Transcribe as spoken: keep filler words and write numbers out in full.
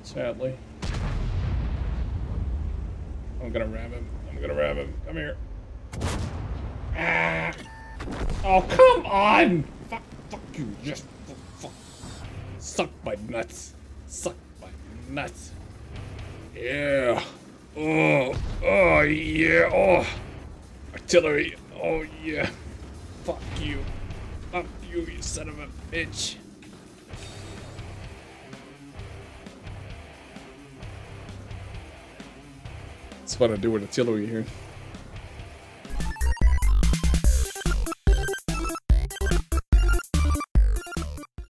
Sadly. I'm gonna ram him. I'm gonna ram him. Come here. Ah. Oh, come on! Fuck, fuck you. Just fuck, fuck. Suck my nuts. Suck my nuts. Yeah. Oh, oh, yeah. Oh. Artillery. Oh, yeah. Fuck you. Fuck you, you son of a bitch. That's what I do with artillery here.